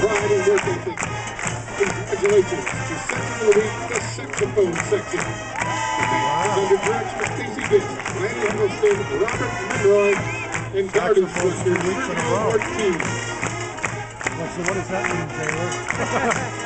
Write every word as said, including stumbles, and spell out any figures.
pride and work ethic. Congratulations to Section of the Week, the saxophone section. The band is under direction of Casey Gibbs, Lanny Huddleston, Robert Monroy, and guard instructor Sergio Ortiz. So what does that mean, Taylor?